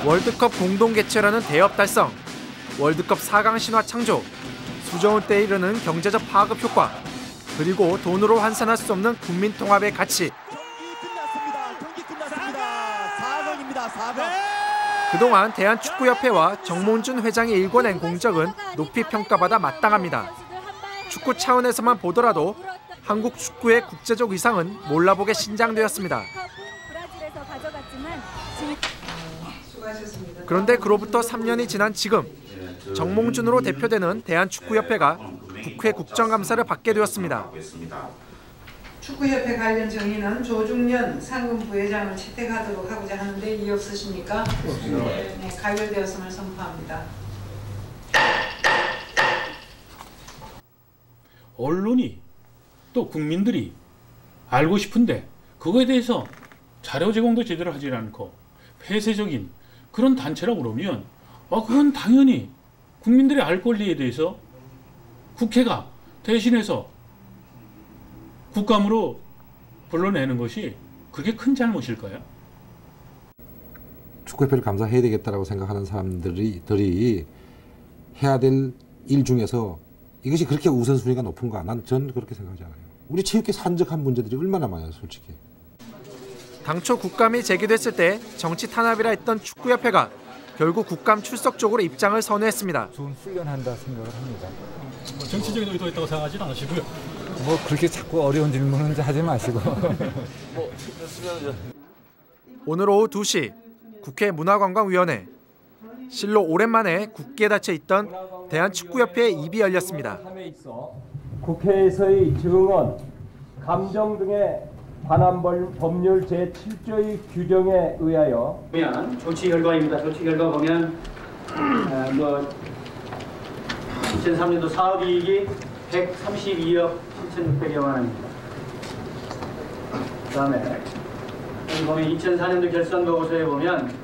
월드컵 공동 개최라는 대업 달성, 월드컵 4강 신화 창조, 수조원 때에 이르는 경제적 파급 효과, 그리고 돈으로 환산할 수 없는 국민 통합의 가치. 경기 끝났습니다. 4강입니다. 4강. 그동안 대한축구협회와 정몽준 회장이 일궈낸 공적은 높이 평가받아 마땅합니다. 축구 차원에서만 보더라도 한국 축구의 국제적 위상은 몰라보게 신장되었습니다. 그런데 그로부터 3년이 지난 지금 정몽준으로 대표되는 대한축구협회가 국회 국정감사를 받게 되었습니다. 축구협회 관련 정의는 조중년 상금 부회장을 채택하도록 하고자 하는데 이의 없으십니까? 네, 가결되었음을 선포합니다. 언론이 또 국민들이 알고 싶은데 그거에 대해서 자료 제공도 제대로 하지 않고 폐쇄적인 그런 단체라고 그러면 그건 당연히 국민들의 알 권리에 대해서 국회가 대신해서 국감으로 불러내는 것이 그게 큰 잘못일까요? 축구협회를 감사해야 되겠다라고 생각하는 사람들이 해야 될 일 중에서 이것이 그렇게 우선순위가 높은가? 전 그렇게 생각하지 않아요. 우리 체육계 산적한 문제들이 얼마나 많아요, 솔직히. 당초 국감이 제기됐을 때 정치 탄압이라 했던 축구협회가 결국 국감 출석 쪽으로 입장을 선회했습니다. 좋은 훈련한다 생각을 합니다. 정치적인 의도가 있다고 생각하지는 않으시고요. 그렇게 자꾸 어려운 질문은 하지 마시고. 오늘 오후 2시 국회 문화관광위원회. 실로 오랜만에 굳게 닫혀 있던 대한축구협회의 입이 열렸습니다. 국회에서의 증언, 감정 등의 관한 법률 제7조의 규정에 의하여 보면 조치 결과입니다. 조치 결과 보면 2003년도 사업이익이 132억 7,600여만 원입니다. 그다음에 여기 보면 2004년도 결산 보고서에 보면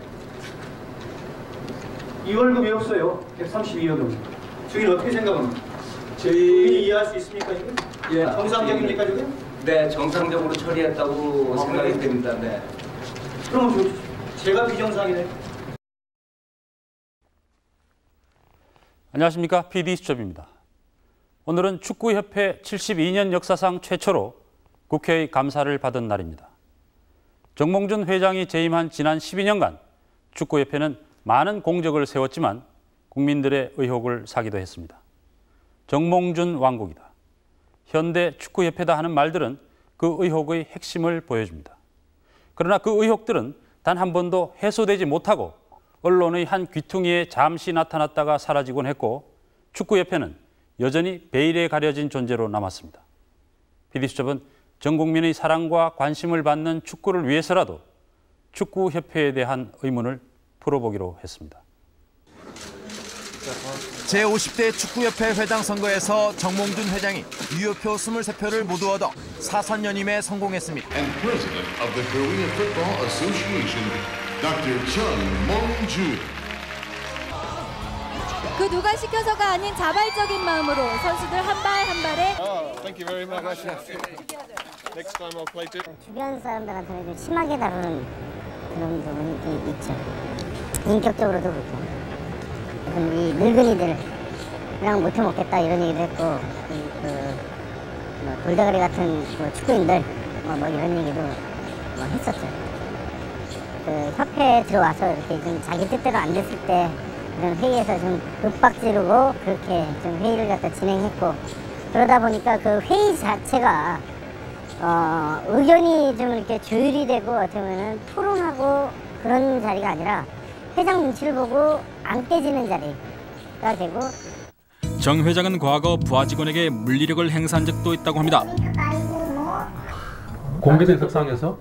이 월급이 없어요. 132억은. 저희는 어떻게 생각합니까? 저희 이해할 수 있습니까 지금? 예. 정상적입니까 지금? 네, 정상적으로 처리했다고 생각이 됩니다. 네. 그럼 제가 비정상이네. 안녕하십니까, PD수첩입니다. 오늘은 축구협회 72년 역사상 최초로 국회의 감사를 받은 날입니다. 정몽준 회장이 재임한 지난 12년간 축구협회는 많은 공적을 세웠지만 국민들의 의혹을 사기도 했습니다. 정몽준 왕국이다, 현대 축구협회다 하는 말들은 그 의혹의 핵심을 보여줍니다. 그러나 그 의혹들은 단 한 번도 해소되지 못하고 언론의 한 귀퉁이에 잠시 나타났다가 사라지곤 했고 축구협회는 여전히 베일에 가려진 존재로 남았습니다. PD수첩은 전 국민의 사랑과 관심을 받는 축구를 위해서라도 축구협회에 대한 의문을 풀어보기로 했습니다. 제50대 축구협회 회장 선거에서 정몽준 회장이 유효표 23표를 모두 얻어 사선연임에 성공했습니다. 그 누가 시켜서가 아닌 자발적인 마음으로 선수들 한 발 한 발에 주변 사람들한테는 좀 심하게 다루는 그런 부분이 좀 있죠. 인격적으로도 그렇고 이 늙은이들이랑 못해 먹겠다 이런 얘기도 했고 돌대가리 같은 축구인들 이런 얘기도 했었죠. 그 협회에 들어와서 이렇게 좀 자기 뜻대로 안 됐을 때 이런 회의에서 좀 윽박지르고 그렇게 좀 회의를 갖다 진행했고 그러다 보니까 그 회의 자체가 의견이 좀 이렇게 조율이 되고 어떻게 보면 토론하고 그런 자리가 아니라 회장 눈치를 보고 안 깨지는 자리가 되고. 정 회장은 과거 부하 직원에게 물리력을 행사한 적도 있다고 합니다. 공개된 석상에서?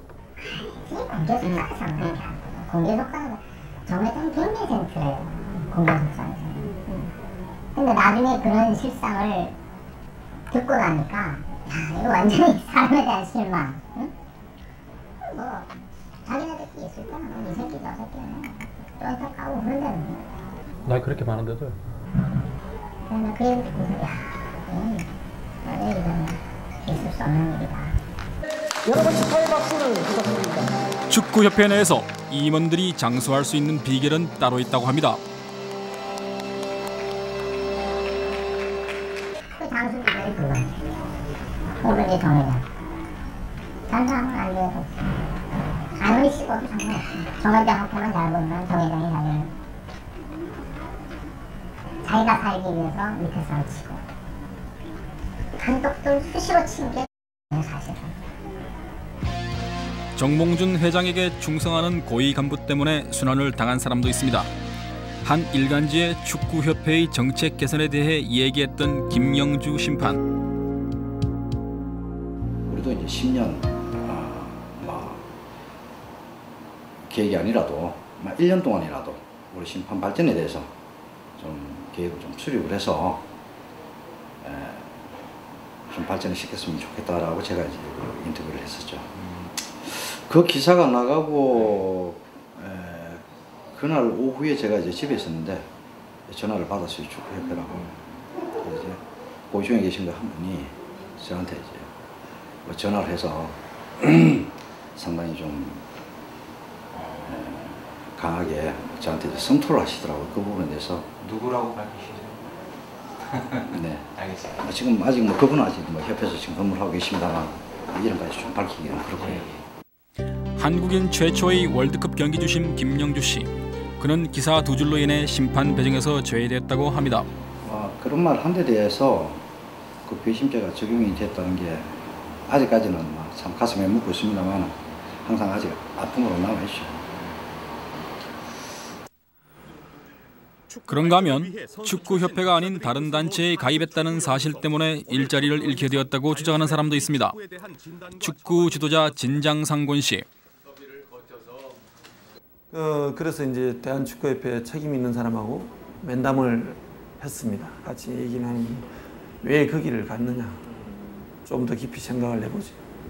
공개 석상에서 정 회장은 굉장히 센트래요. 공개 석상에서. 근데 나중에 그런 실상을 듣고 나니까 이거 완전히 사람에 대한 실망. 응? 자기네들끼리 있을 때는 이 새끼 저 새끼는 쫀득하고 그런데 나 그렇게 많은데도 그냥 그 얘기 듣고서 이거는 있을 수 없는 일이다. 여러분 축하의 박수를 부탁드립니다. 축구협회 내에서 임원들이 장수할 수 있는 비결은 따로 있다고 합니다. 그 장수들이 그거 어머니 동의가 장사하면 안 돼요. 아무리 씹어도 상관없어요. 정회장한테만 잘 보면 정회장이 자기는 자기가 살기 위해서 밑에서 치고 단독들 수시로 친 게 사실은. 정몽준 회장에게 충성하는 고위 간부 때문에 순환을 당한 사람도 있습니다. 한 일간지의 축구협회의 정책 개선에 대해 얘기했던 김영주 심판. 우리도 이제 10년 계획이 아니라도 1년 동안이라도 우리 심판 발전에 대해서 좀 계획을 좀 수립을 해서 좀 발전을 시켰으면 좋겠다라고 제가 이제 인터뷰를 했었죠. 그 기사가 나가고 그날 오후에 제가 이제 집에 있었는데 전화를 받았어요. 축구협회라고. 이제 고시원에 계신 분 한 분이 저한테 이제 전화를 해서 상당히 좀 강하게 저한테 이제 성토를 하시더라고요. 그 부분에 대해서. 누구라고 밝히시죠? 네. 알겠습니다. 지금 아직 그분은 아직 협회에서 지금 근무를 하고 계십니다만 이름까지 좀 밝히기는 그렇고요. 한국인 최초의 월드컵 경기 주심 김영주 씨. 그는 기사 2줄로 인해 심판 배정에서 제외됐다고 합니다. 그런 말 한 데 대해서 그 배심죄가 적용이 됐다는 게 아직까지는 참 가슴에 묻고 있습니다만 항상 아직 아픔으로 남아있죠. 그런가 하면 축구협회가 아닌 다른 단체에 가입했다는 사실 때문에 일자리를 잃게 되었다고 주장하는 사람도 있습니다. 축구 지도자 진장상곤 씨. 그래서 이제 대한축구협회 책임 있는 사람하고 면담을 했습니다. 같이 얘기는 하는 왜 그 길을 갔느냐. 좀 더 깊이 생각을 해보지.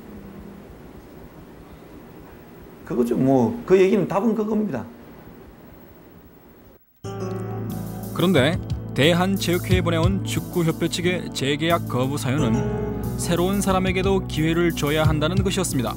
그거죠. 뭐 그 얘기는 답은 그겁니다. 그런데 대한체육회에 보내온 축구협회 측의 재계약 거부 사연은 새로운 사람에게도 기회를 줘야 한다는 것이었습니다.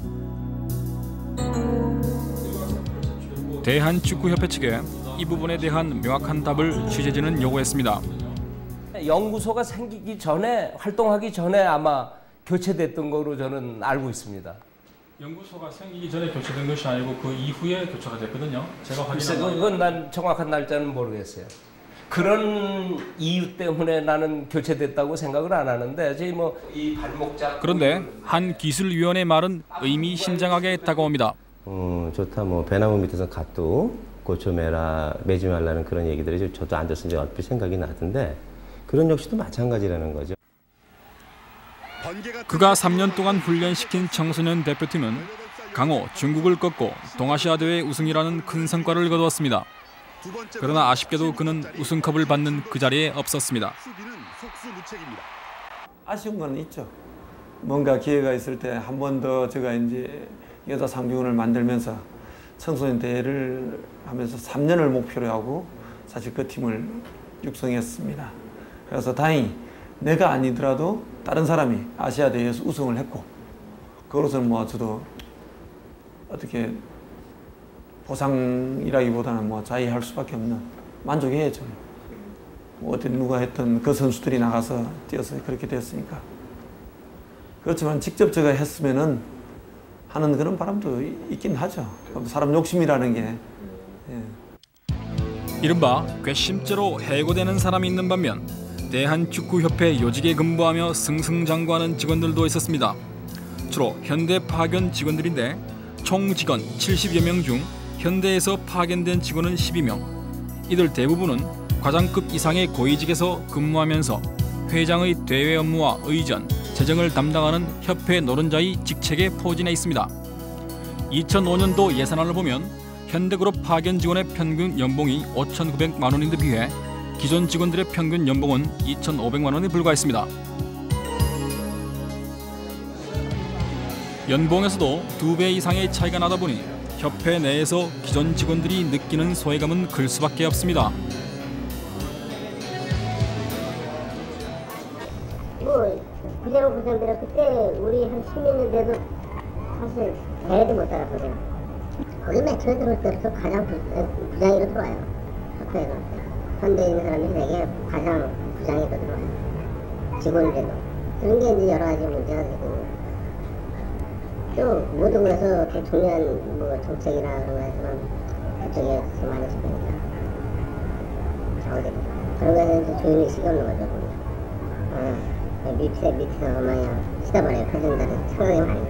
대한축구협회 측에 이 부분에 대한 명확한 답을 취재진은 요구했습니다. 연구소가 생기기 전에, 활동하기 전에 아마 교체됐던 거로 저는 알고 있습니다. 연구소가 생기기 전에 교체된 것이 아니고 그 이후에 교체가 됐거든요. 제가 확인한 건 그건 난 정확한 날짜는 모르겠어요. 그런 이유 때문에 나는 교체됐다고 생각을 안 하는데 저희 뭐 이 발목자. 그런데 한 기술위원의 말은 의미심장하게 다가옵니다. 좋다. 뭐 배나무 밑에서 갓도 고쳐매라 매지 말라는 그런 얘기들이 저도 앉았을 때 얼핏 생각이 나던데 그런 역시도 마찬가지라는 거죠. 그가 3년 동안 훈련시킨 청소년 대표팀은 강호 중국을 꺾고 동아시아 대회 우승이라는 큰 성과를 거두었습니다. 그러나 아쉽게도 그는 우승컵을 받는 그 자리에 없었습니다. 아쉬운 건 있죠. 뭔가 기회가 있을 때 한 번 더 제가 이제 여자 상비군을 만들면서 청소년 대회를 하면서 3년을 목표로 하고 사실 그 팀을 육성했습니다. 그래서 다행히 내가 아니더라도 다른 사람이 아시아 대회에서 우승을 했고 그것은 뭐 저도 어떻게 보상이라기보다는 뭐 자의할 수밖에 없는 만족해야죠. 뭐 어떤 누가 했던 그 선수들이 나가서 뛰어서 그렇게 됐으니까. 그렇지만 직접 제가 했으면은 하는 그런 바람도 있긴 하죠. 사람 욕심이라는 게. 예. 이른바 괘씸죄로 해고되는 사람이 있는 반면 대한축구협회 요직에 근무하며 승승장구하는 직원들도 있었습니다. 주로 현대 파견 직원들인데 총 직원 70여 명 중 현대에서 파견된 직원은 12명. 이들 대부분은 과장급 이상의 고위직에서 근무하면서 회장의 대외 업무와 의전, 재정을 담당하는 협회 노른자의 직책에 포진해 있습니다. 2005년도 예산안을 보면 현대그룹 파견 직원의 평균 연봉이 5,900만 원인데 비해 기존 직원들의 평균 연봉은 2,500만 원에 불과했습니다. 연봉에서도 2배 이상의 차이가 나다 보니 협회 내에서 기존 직원들이 느끼는 소외감은 클 수밖에 없습니다. 뭐 그대로 그때 우리 한 10년 돼도 사실 대회도 못 따랐거든요. 거기 맨 처음에 들어올 때부터 가장 부장으로 들어와요. 협회에 들어올 때. 현대에 있는 사람들이 되게 가장 부장으로 들어와요. 직원들도. 그런 게 이제 여러 가지 문제가 되고. 또 모두 그래서 대통령 뭐 정책이나 그런 거에서만 그쪽에서 많이 집행이다. 그런 거에는 이제 조용의식이 없는 거죠. 밑에서 그냥 시다버려요. 회장들은 생각이 많이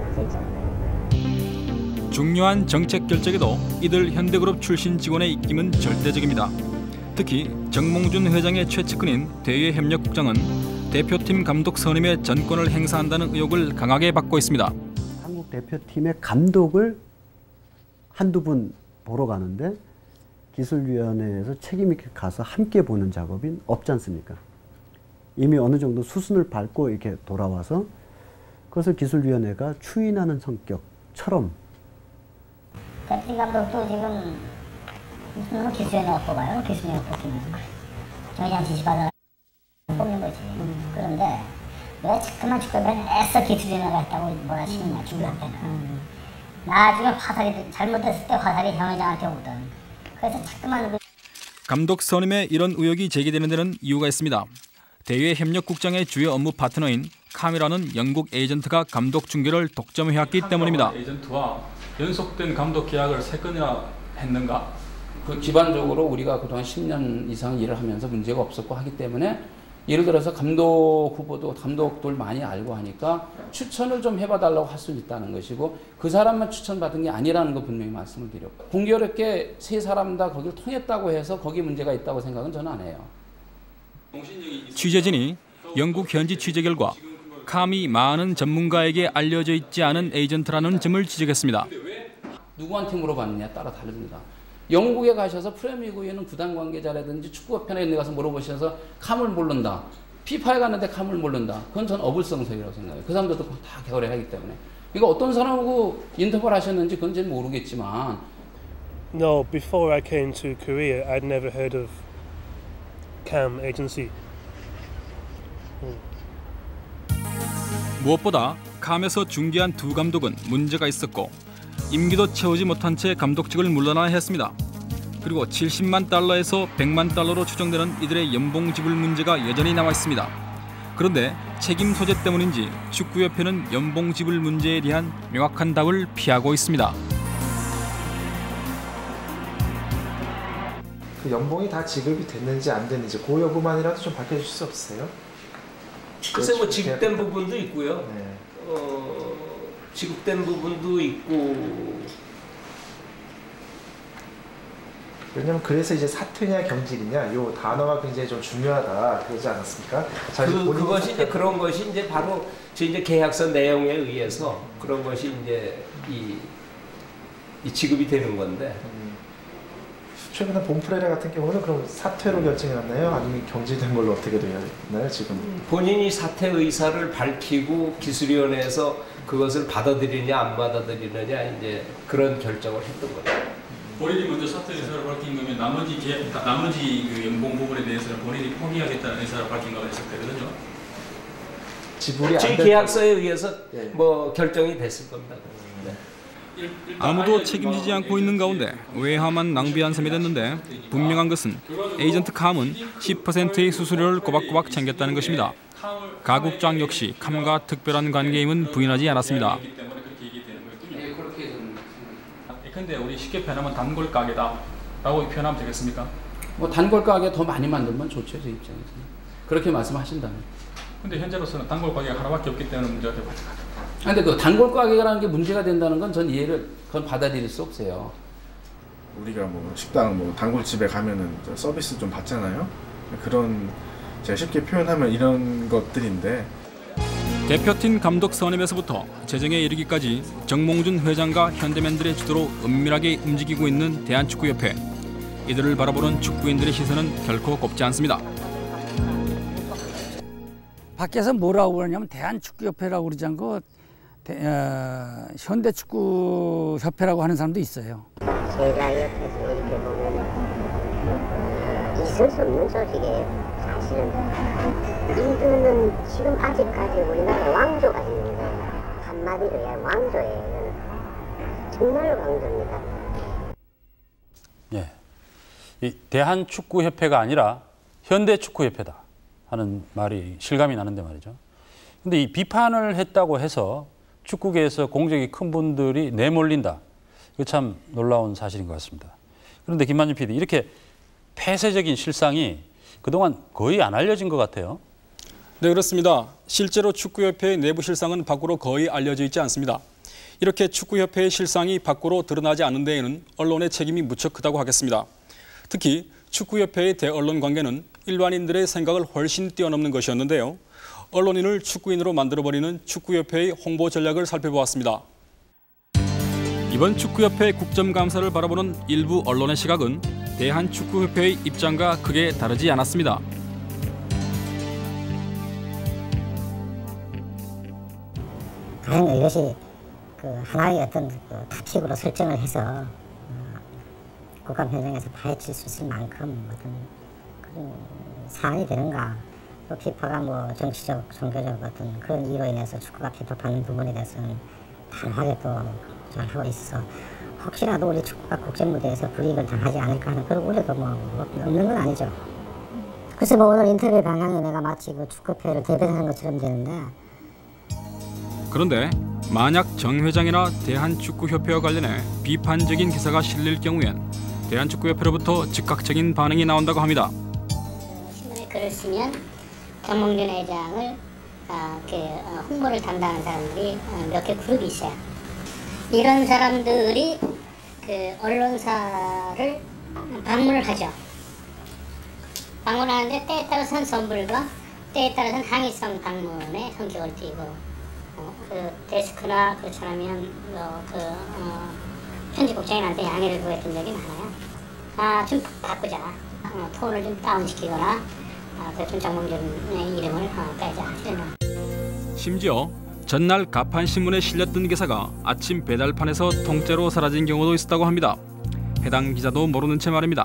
진짜. 중요한 정책 결정에도 이들 현대그룹 출신 직원의 입김은 절대적입니다. 특히 정몽준 회장의 최측근인 대외협력국장은 대표팀 감독 선임의 전권을 행사한다는 의혹을 강하게 받고 있습니다. 한국 대표팀의 감독을 한두 분 보러 가는데 기술위원회에서 책임 있게 가서 함께 보는 작업이 없지 않습니까? 이미 어느 정도 수순을 밟고 이렇게 돌아와서 그것을 기술위원회가 추인하는 성격처럼. 대표팀 감독도 지금 무슨 기술위원회가 뽑아요? 기술위원회가 뽑히면 정의장 지시받아 뽑는 거지. 그런데 왜 자꾸만 축구협회는 애써 기술위원회가 했다고 뭐라 시키냐, 축구협회는. 나중에 화살이 잘못됐을 때 화살이 정의장한테 오거든. 그래서 자꾸만 감독 선임에 이런 의혹이 제기되는 데는 이유가 있습니다. 대외협력국장의 주요 업무 파트너인 카미라는 영국 에이전트가 감독 중개를 독점해왔기 때문입니다. 에이전트와 연속된 감독 계약을 3건이나 했는가? 그 기반적으로 우리가 그동안 10년 이상 일을 하면서 문제가 없었고 하기 때문에 예를 들어서 감독 후보도 감독들 많이 알고 하니까 추천을 좀 해봐달라고 할 수 있다는 것이고 그 사람만 추천받은 게 아니라는 거 분명히 말씀을 드렸고 공교롭게 3사람 다 거기를 통했다고 해서 거기에 문제가 있다고 생각은 저는 안 해요. 취재진이 영국 현지 취재 결과 감이 많은 전문가에게 알려져 있지 않은 에이전트라는 점을 지적했습니다. 누구한테 물어봤느냐에 따라 다릅니다. 영국에 가셔서 프리미어리그에는 구단 관계자라든지 축구협회나 이런 데 가서 물어보셔서 감을 모른다. 피파에 갔는데 감을 모른다. 그건 전 어불성설이라고 생각해요. 그 사람들도 다 개발을 하기 때문에. 그러니까 어떤 사람하고 인터뷰를 하셨는지 그건 잘 모르겠지만. No, before I came to Korea, I'd never heard of cam agency. 무엇보다 감에서 중개한 2 감독은 문제가 있었고 임기도 채우지 못한 채 감독직을 물러나야 했습니다. 그리고 70만 달러에서 100만 달러로 추정되는 이들의 연봉 지불 문제가 여전히 남아 있습니다. 그런데 책임 소재 때문인지 축구협회는 연봉 지불 문제에 대한 명확한 답을 피하고 있습니다. 그 연봉이 다 지급이 됐는지 안 됐는지 그 여부만이라도 좀 밝혀주실 수 없으세요? 글쎄 뭐 지급된 부분도 있고요. 네. 지급된 부분도 있고. 왜냐면 그래서 이제 사퇴냐 경질이냐 요 단어가 굉장히 좀 중요하다 그러지 않았습니까? 그것이 이제 그런 것이 이제 바로 이제 계약서 내용에 의해서 그런 것이 이제 이 지급이 되는 건데. 최근에 본프레레 같은 경우는 그럼 사퇴로 결정해놨나요? 아니면 경질된 걸로 어떻게 되나요 지금? 본인이 사퇴 의사를 밝히고 기술위원회에서 그것을 받아들이냐 안 받아들이느냐 이제 그런 결정을 했던 거죠. 본인이 먼저 사퇴 의사를 밝힌 거면 나머지 그 연봉 부분에 대해서는 본인이 포기하겠다는 의사를 밝힌 거가 있을 때거든요. 지불이 안 계약서에 의해서 뭐 결정이 됐을 겁니다. 네. 아무도 책임지지 않고 있는 가운데 외화만 낭비한 셈이 됐는데 분명한 것은 에이전트 감은 10%의 수수료를 꼬박꼬박 챙겼다는 것입니다. 가국장 역시 감과 특별한 관계임은 부인하지 않았습니다. 근데 우리 쉽게 표현하면 단골 가게다라고 표현하면 되겠습니까? 뭐 단골 가게 더 많이 만들면 좋죠, 제 입장에서는. 그렇게 말씀하신다면. 근데 현재로서는 단골 가게가 하나밖에 없기 때문에 문제가 되고 있는 것 같아요. 근데 그 단골 가게라는 게 문제가 된다는 건 전 그건 받아들일 수 없어요. 우리가 뭐 식당 뭐 단골집에 가면은 서비스 좀 받잖아요. 그런 제가 쉽게 표현하면 이런 것들인데. 대표팀 감독 선임에서부터 재정에 이르기까지 정몽준 회장과 현대맨들의 주도로 은밀하게 움직이고 있는 대한축구협회. 이들을 바라보는 축구인들의 시선은 결코 곱지 않습니다. 밖에서 뭐라고 그러냐면 대한축구협회라고 그러지 않고 현대축구협회라고 하는 사람도 있어요. 제가 옆에서 이렇게 보면 있을 수 없는 조직이에요. 사실은 이들은 지금 아직까지 우리나라 왕조가 있는데 한마디로 왕조예요. 정말 왕조입니다. 예, 이 대한축구협회가 아니라 현대축구협회다 하는 말이 실감이 나는데 말이죠. 근데 이 비판을 했다고 해서 축구계에서 공적이 큰 분들이 내몰린다. 이거 참 놀라운 사실인 것 같습니다. 그런데 김만준 PD, 이렇게 폐쇄적인 실상이 그동안 거의 안 알려진 것 같아요. 네, 그렇습니다. 실제로 축구협회의 내부 실상은 밖으로 거의 알려져 있지 않습니다. 이렇게 축구협회의 실상이 밖으로 드러나지 않는 데에는 언론의 책임이 무척 크다고 하겠습니다. 특히 축구협회의 대언론 관계는 일반인들의 생각을 훨씬 뛰어넘는 것이었는데요. 언론인을 축구인으로 만들어버리는 축구협회의 홍보 전략을 살펴보았습니다. 이번 축구협회 국정감사를 바라보는 일부 언론의 시각은 대한축구협회의 입장과 크게 다르지 않았습니다. 다른 이것이 하나의 어떤 타픽으로 설정을 해서 국감 현장에서 파헤칠 수 있을 만큼 어떤 그런 사안이 되는가, 또 피파가 뭐 정치적, 종교적 어떤 그런 이유로 인해서 축구가 비판받는 부분에 대해서는 단호하게 또 하고 있어. 혹시라도 우리 축구가 국제 무대에서 불이익을 당하지 않을까 하는 그런 우려도 뭐 없는 건 아니죠. 그래서 뭐 오늘 인터뷰 방향이 내가 마치 그 축구협회를 대변하는 것처럼 되는데. 그런데 만약 정 회장이나 대한축구협회와 관련해 비판적인 기사가 실릴 경우엔 대한축구협회로부터 즉각적인 반응이 나온다고 합니다. 신문에 글을 쓰면 정몽준 회장을 홍보를 담당하는 사람들이 몇 개 그룹이 있어요. 이런 사람들이 언론사를 방문을 하죠. 방문하는데 때에 따라서는 선불과 때에 따라서는 항의성 방문의 성격을 띠고 데스크나 그렇지 않으면 편집국장님한테 양해를 구했던 적이 많아요. 좀 바꾸자. 톤을 좀 다운시키거나 좀 정몽준의 이름을 빼자. 이런. 심지어 전날 가판신문에 실렸던 기사가 아침 배달판에서 통째로 사라진 경우도 있었다고 합니다. 해당 기자도 모르는 채 말입니다.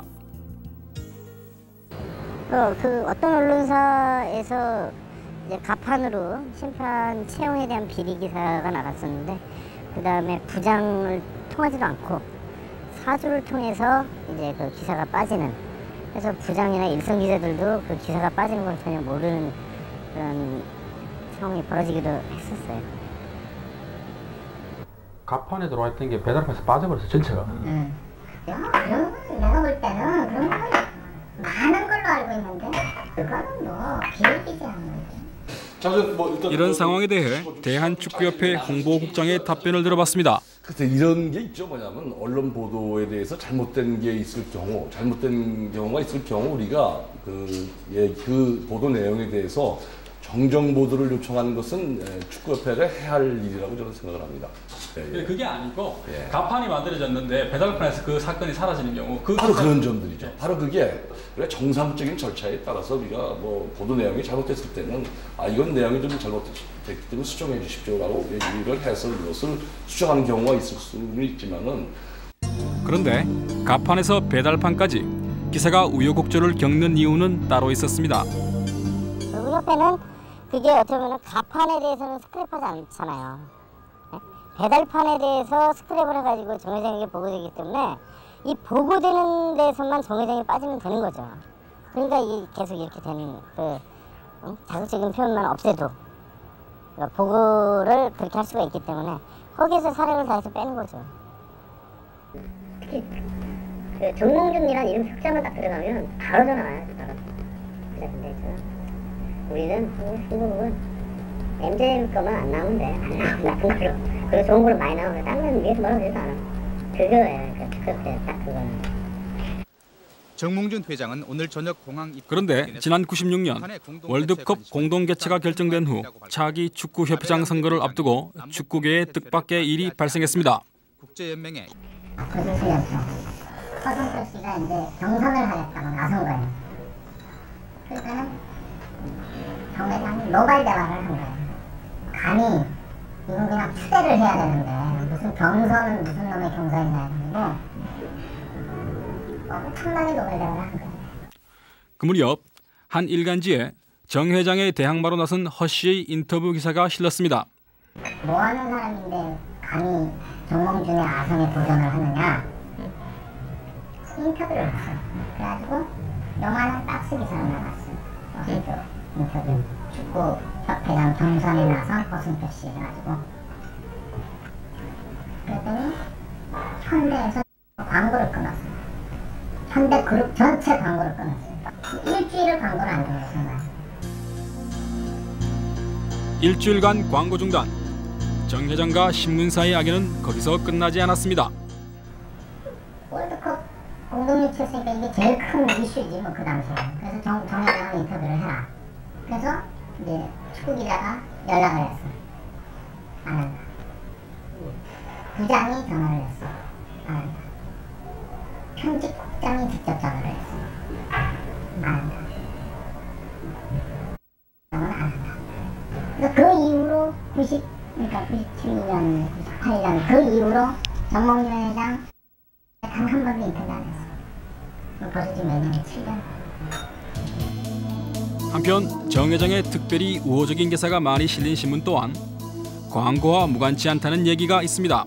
어떤 언론사에서 이제 가판으로 심판 채용에 대한 비리 기사가 나갔었는데, 그 다음에 부장을 통하지도 않고 사주를 통해서 이제 그 기사가 빠지는, 그래서 부장이나 일선 기자들도 그 기사가 빠지는 걸 전혀 모르는 그런 상황이 벌어지기도 했었어요. 가판에 들어와 있던 게 배달판에서 빠져버렸어, 전체가. 그럼 내가 볼 때는 그런 건 많은 걸로 알고 있는데, 그거는 뭐 비일비재한 거지. 이런 상황에 대해 대한축구협회 홍보국장의 답변을 들어봤습니다. 그래서 이런 게 있죠. 뭐냐면 언론 보도에 대해서 잘못된 게 있을 경우, 잘못된 경우가 있을 경우 우리가 그 보도 내용에 대해서 정정 보도를 요청하는 것은 축구협회가 해야 할 일이라고 저는 생각을 합니다. 그게 아니고 가판이 만들어졌는데 배달판에서 그 사건이 사라지는 경우 바로 그런 점들이죠. 바로 그게 정상적인 절차에 따라서 우리가 뭐 보도 내용이 잘못됐을 때는 이건 내용이 좀 잘못됐기 때문에 수정해 주십시오라고 얘기를 해서 이것을 수정하는 경우가 있을 수는 있지만은, 그런데 가판에서 배달판까지 기사가 우여곡절을 겪는 이유는 따로 있었습니다. 우리 협회는 그게 어떻게 보면 가판에 대해서는 스크랩하지 않잖아요. 배달판에 대해서 스크랩을 해가지고 정 회장에게 보고되기 때문에 이 보고되는 데서만 정 회장이 빠지면 되는 거죠. 그러니까 계속 이렇게 되는 자극적인 표현만 없애도 보고를 그렇게 할 수가 있기 때문에 거기에서 사력을 다해서 빼는 거죠. 특히 정몽준이라는 이름 숫자만 딱 들어가면 바로 전화 와요. 근데 우리는 이 부분 MJ 거만 안 나오면 돼. 안 나오면 나쁜 걸로. 그리고 좋은 걸로 많이 나오면 다른 건 위에서 뭐라고 되지도 않아. 그거예요. 딱 그거는. 정몽준 회장은 오늘 저녁 공항 그런데 지난 96년 월드컵 공동 개최가 결정된 후 차기 축구협회장 선거를 앞두고 축구계에 뜻밖의 일이 발생했습니다. 국제연맹의 허성철 씨가 이제 경선을 하겠다고 나선 거예요. 그러니까 정 회장이 노발 대화를 한 거예요. 감히 이건 그냥 추대를 해야 되는데 무슨 경선은 무슨 놈의 경선이냐 해가지고 엄청나게 노발 대화를 한 거예요. 그 무렵 한 일간지에 정 회장의 대항마로 나선 허 씨의 인터뷰 기사가 실렸습니다. 뭐 하는 사람인데 감히 정몽준의 아성에 도전을 하느냐. 인터뷰를 했어요. 그래가지고 요만한 박스 기사로 나갔어요. 인터뷰. 축구협회장 경선에 나서 버슨 패시 해가지고 그랬더니 현대에서 광고를 끊었어요. 현대그룹 전체 광고를 끊었어요. 일주일을 광고를 안 들었어요. 일주일간 광고 중단. 정 회장과 신문사의 이야기는 거기서 끝나지 않았습니다. 월드컵 공동유치였으니까 이게 제일 큰 이슈지 뭐 그 당시에. 그래서 정 회장은 인터뷰를 해라. 그래서 이제 축구 기자가 연락을 했어. 안 한다. 부장이 전화를 했어. 안 한다. 편집국장이 직접 전화를 했어. 안 한다. 안 한다. 그래서 그 이후로 그러니까 97년, 98년 그 이후로 정몽준 회장 단 한 번도 인터뷰 안 했어. 벌써 지금 몇 년이 7년. 한편 정 회장의 특별히 우호적인 기사가 많이 실린 신문 또한 광고와 무관치 않다는 얘기가 있습니다.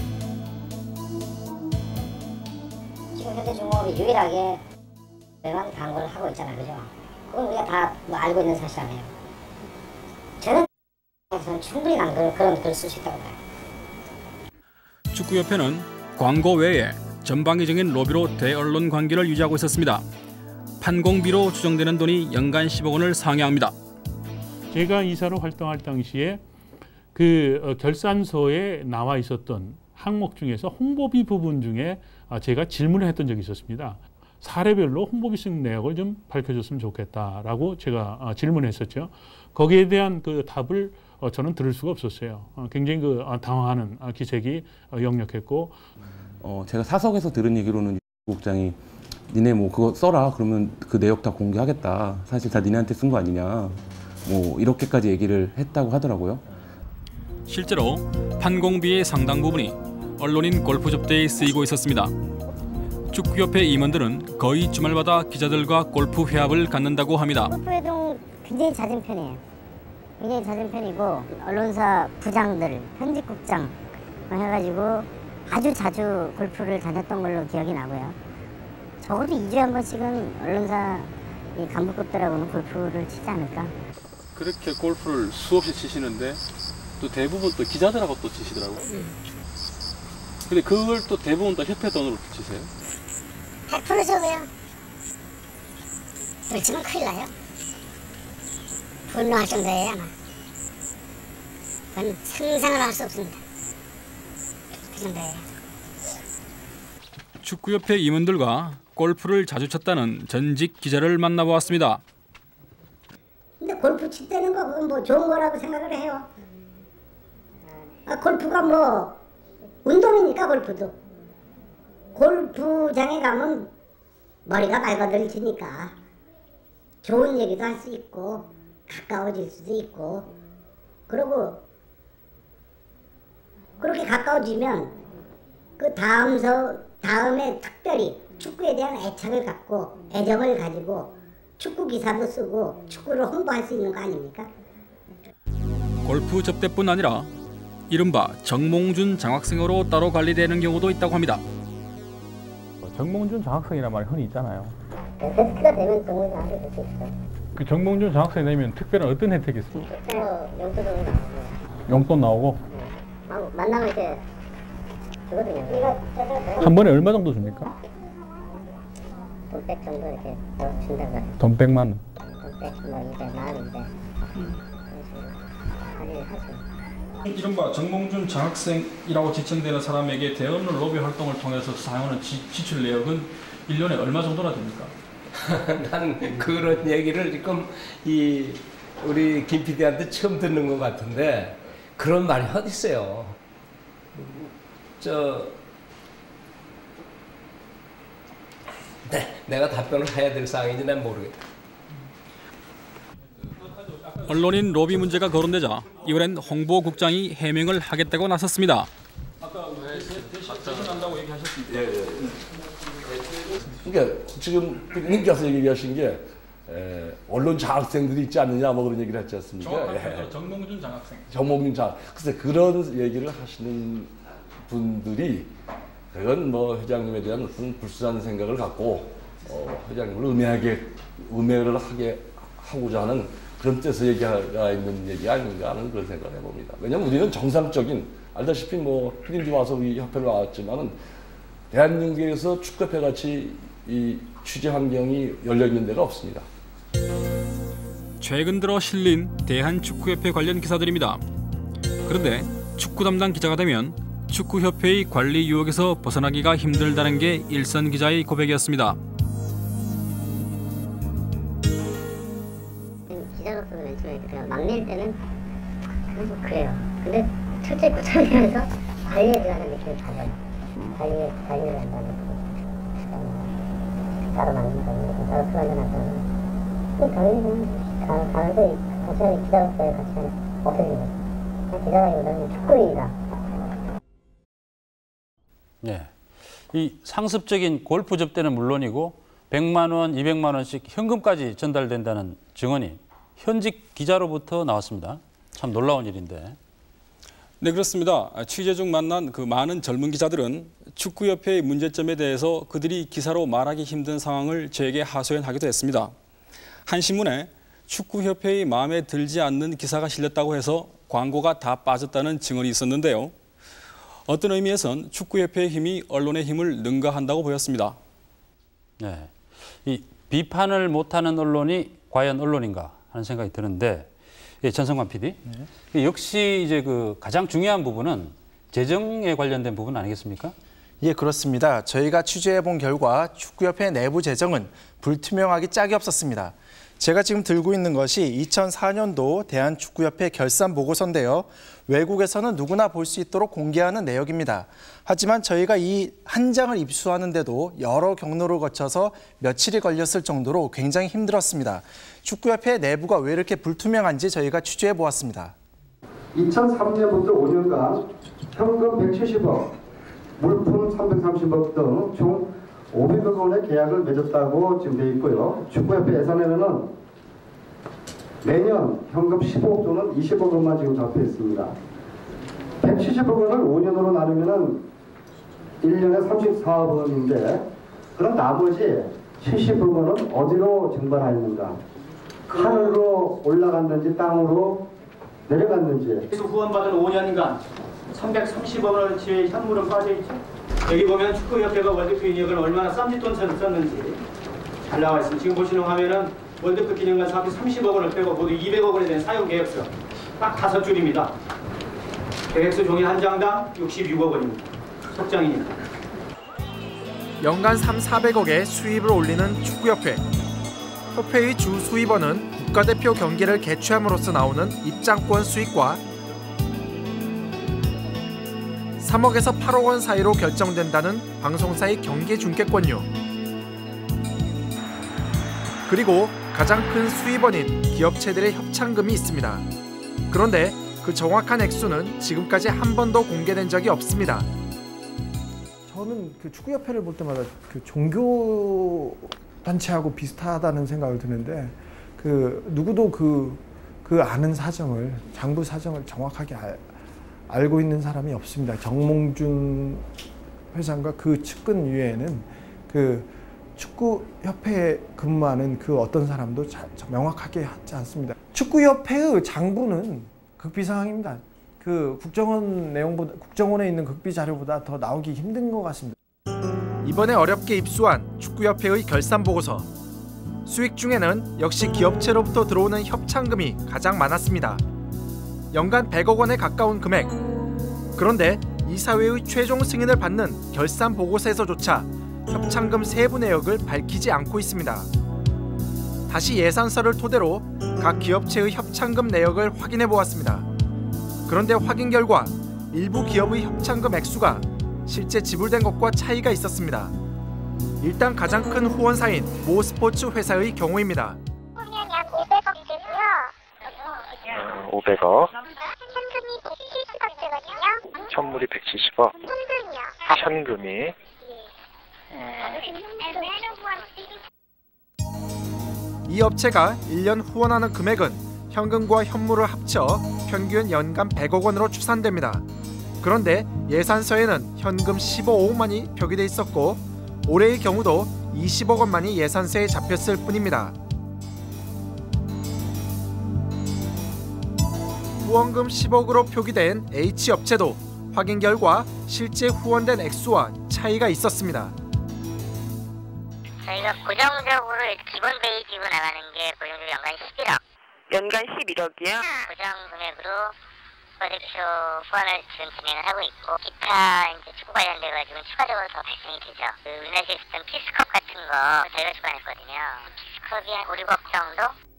지금 현대중공업이 유일하게 외관 광고를 하고 있잖아요, 그죠? 그건 우리가 다 뭐 알고 있는 사실 아니에요. 저는 충분히 그런 글을 쓸 수 있다고 봐요. 축구협회는 광고 외에 전방위적인 로비로 대언론 관계를 유지하고 있었습니다. 판공비로 추정되는 돈이 연간 10억 원을 상회합니다. 제가 이사로 활동할 당시에 그 결산서에 나와 있었던 항목 중에서 홍보비 부분 중에 제가 질문을 했던 적이 있었습니다. 사례별로 홍보비 쓴 내역을 좀 밝혀줬으면 좋겠다라고 제가 질문했었죠. 거기에 대한 그 답을 저는 들을 수가 없었어요. 굉장히 당황하는 기색이 역력했고, 제가 사석에서 들은 얘기로는 국장이 니네 뭐 그거 써라 그러면 그 내역 다 공개하겠다. 사실 다 니네한테 쓴 거 아니냐. 뭐 이렇게까지 얘기를 했다고 하더라고요. 실제로 판공비의 상당 부분이 언론인 골프 접대에 쓰이고 있었습니다. 축구협회 임원들은 거의 주말마다 기자들과 골프 회합을 갖는다고 합니다. 골프회동 굉장히 잦은 편이에요. 굉장히 잦은 편이고 언론사 부장들, 편집국장 해가지고 아주 자주 골프를 다녔던 걸로 기억이 나고요. 적어도 2주에 한 번씩은 언론사 간부급들하고는 골프를 치지 않을까. 그렇게 골프를 수없이 치시는데 또 대부분 또 기자들하고 또 치시더라고요. 근데 그걸 또 대부분 다 협회 돈으로 치세요? 100%죠 그냥. 그렇지만 큰일 나요. 분노할 정도예요 아마. 그건 상상을 할 수 없습니다. 그 정도예요. 축구협회 임원들과 골프를 자주 쳤다는 전직 기자를 만나보았습니다. 근데 골프 친다는 거 그건 뭐 좋은 거라고 생각을 해요. 골프가 뭐 운동이니까 골프도. 골프장에 가면 머리가 맑아들지니까 좋은 얘기도 할 수 있고 가까워질 수도 있고 그리고 그렇게 가까워지면 그 다음에 특별히 축구에 대한 애착을 갖고 애정을 가지고 축구 기사도 쓰고 축구를 홍보할 수 있는 거 아닙니까? 골프 접대뿐 아니라 이른바 정몽준 장학생으로 따로 관리되는 경우도 있다고 합니다. 정몽준 장학생이란 말이 흔히 있잖아요. 혜택가 되면 정몽준 장학생 될 수 있어요. 그 정몽준 장학생 되면 특별한 어떤 혜택이 있습니까? 용돈으로 나오고. 용돈 나오고? 만나면 이제 주거든요. 한 번에 얼마 정도 줍니까? 돈 100 정도 이렇게 준다고 해요. 돈 100만 원? 돈 100, 뭐 200, 만 원인데 이른바 정몽준 장학생이라고 지칭되는 사람에게 대언론 로비 활동을 통해서 사용하는 지출 내역은 1년에 얼마 정도나 됩니까? 나는 그런 얘기를 지금 우리 김 PD한테 처음 듣는 것 같은데 그런 말이 어디 있어요? 내가 답변을 해야 될 사항인지 난 모르겠다. 언론인 로비 문제가 거론되자 이번엔 홍보국장이 해명을 하겠다고 나섰습니다. 아까 대신한다고 얘기하셨습니다. 그러니까 지금 님께서 얘기하신 게 언론 장학생들이 있지 않느냐 뭐 그런 얘기를 했지 않습니까? 정확합니다. 정몽준 장학생. 정몽준 장. 글쎄 그런 얘기를 하시는 분들이 그건 뭐 회장님에 대한 무슨 불순한 생각을 갖고 회장님을 음해를 하고자 하는 그런 뜻의 얘기가 있는 얘기 아닌가 하는 그런 생각을 해봅니다. 왜냐하면 우리는 정상적인, 알다시피 뭐 피디님이 와서 우리 협회를 나왔지만은 대한민국에서 축구협회 같이 이 취재 환경이 열려 있는 데가 없습니다. 최근 들어 실린 대한축구협회 관련 기사들입니다. 그런데 축구 담당 기자가 되면 축구협회의 관리 유혹에서 벗어나기가 힘들다는 게 일선 기자의 고백이었습니다. 기자로서 왼쪽에 그냥 막낼 때는 계속 그래요. 근데 첫째 부처님에서 관리에 들어가는 느낌이 받아요. 관리를 한다는 거. 따로 만든다. 따로 풀어져 나서. 당연히 가면서 같이 기자로서의 가치는 없어지는 거죠. 기자라기보다는 축구인이다. 네, 이 상습적인 골프 접대는 물론이고 100만 원, 200만 원씩 현금까지 전달된다는 증언이 현직 기자로부터 나왔습니다. 참 놀라운 일인데. 네, 그렇습니다. 취재 중 만난 그 많은 젊은 기자들은 축구협회의 문제점에 대해서 그들이 기사로 말하기 힘든 상황을 저에게 하소연하기도 했습니다. 한 신문에 축구협회의 마음에 들지 않는 기사가 실렸다고 해서 광고가 다 빠졌다는 증언이 있었는데요. 어떤 의미에선 축구협회의 힘이 언론의 힘을 능가한다고 보였습니다. 네, 이 비판을 못하는 언론이 과연 언론인가 하는 생각이 드는데, 예, 전성관 PD, 네. 역시 이제 그 가장 중요한 부분은 재정에 관련된 부분 아니겠습니까? 예, 그렇습니다. 저희가 취재해본 결과 축구협회 내부 재정은 불투명하기 짝이 없었습니다. 제가 지금 들고 있는 것이 2004년도 대한축구협회 결산 보고서인데요. 외국에서는 누구나 볼 수 있도록 공개하는 내역입니다. 하지만 저희가 이 한 장을 입수하는데도 여러 경로를 거쳐서 며칠이 걸렸을 정도로 굉장히 힘들었습니다. 축구협회 내부가 왜 이렇게 불투명한지 저희가 취재해 보았습니다. 2003년부터 5년간 현금 170억, 물품 330억 등 총 500억 원의 계약을 맺었다고 지금 되어 있고요. 축구협회 예산에는 매년 현금 15억 또는 20억 원만 지금 잡혀 있습니다. 170억 원을 5년으로 나누면 1년에 34억 원인데 그럼 나머지 70억 원은 어디로 증발하였는가? 하늘로 올라갔는지 땅으로 내려갔는지. 계속 후원받은 5년간 330억 원어치의 현물은 빠져있죠. 여기 보면 축구협회가 월드컵 기념을 얼마나 쌈짓돈처럼 썼는지 잘 나와 있습니다. 지금 보시는 화면은 월드컵 기념관 사업비 30억 원을 빼고 모두 200억 원에 대한 사용 계획서 딱 5줄입니다. 계획서 종이 한 장당 66억 원입니다. 속장이니까. 연간 3,400억의 수입을 올리는 축구협회. 협회의 주 수입원은 국가대표 경기를 개최함으로써 나오는 입장권 수익과 3억에서 8억 원 사이로 결정된다는 방송사의 경기 중계권료, 그리고 가장 큰 수입원인 기업체들의 협찬금이 있습니다. 그런데 그 정확한 액수는 지금까지 한 번도 공개된 적이 없습니다. 저는 그 축구협회를 볼 때마다 그 종교 단체하고 비슷하다는 생각을 드는데, 그 누구도 그 아는 사정을, 장부 사정을 정확하게 알고 있는 사람이 없습니다. 정몽준 회장과 그 측근 위에는 그 축구협회에 근무하는 그 어떤 사람도 명확하게 하지 않습니다. 축구협회의 장부는 극비상황입니다. 그 국정원에 있는 극비 자료보다 더 나오기 힘든 것 같습니다. 이번에 어렵게 입수한 축구협회의 결산 보고서. 수익 중에는 역시 기업체로부터 들어오는 협찬금이 가장 많았습니다. 연간 100억 원에 가까운 금액. 그런데 이사회의 최종 승인을 받는 결산 보고서에서조차 협찬금 세부 내역을 밝히지 않고 있습니다. 다시 예산서를 토대로 각 기업체의 협찬금 내역을 확인해 보았습니다. 그런데 확인 결과 일부 기업의 협찬금 액수가 실제 지불된 것과 차이가 있었습니다. 일단 가장 큰 후원사인 모 스포츠 회사의 경우입니다. 500억. 현물이 170억. 현금이. 이 업체가 1년 후원하는 금액은 현금과 현물을 합쳐 평균 연간 100억 원으로 추산됩니다. 그런데 예산서에는 현금 15억만이 표기돼 있었고 올해의 경우도 20억 원만이 예산서에 잡혔을 뿐입니다. 후원금 10억으로 표기된 H업체도 확인 결과 실제 후원된 액수와 차이가 있었습니다. 저희가 고정적으로 기본 베이직으로 나가는 게 고정적으로 연간 11억. 연간 11억이요? 고정 금액으로 국가대표 후원을 지금 진행을 하고 있고 기타 이제 축구 관련돼 가지고 추가적으로 더 발생이 되죠. 그 우리나라에서 있었던 피스컵 같은 거 저희가 주관했거든요. 피스컵이 한 5, 6억 정도?